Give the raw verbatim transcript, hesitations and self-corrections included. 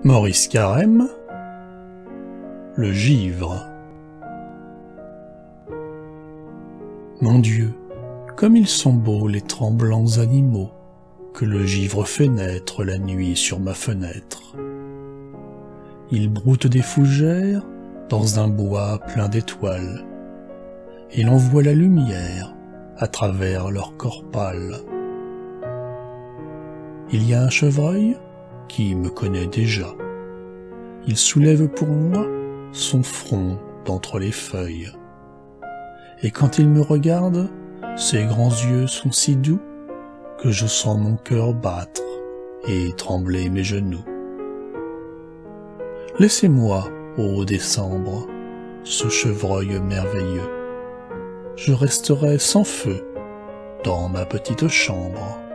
Maurice Carême, le givre. Mon Dieu, comme ils sont beaux les tremblants animaux que le givre fait naître la nuit sur ma fenêtre. Ils broutent des fougères dans un bois plein d'étoiles, et l'on voit la lumière à travers leur corps pâle. Il y a un chevreuil qui me connaît déjà. Il soulève pour moi son front d'entre les feuilles. Et quand il me regarde, ses grands yeux sont si doux que je sens mon cœur battre et trembler mes genoux. Laissez-moi, ô décembre, ce chevreuil merveilleux. Je resterai sans feu dans ma petite chambre.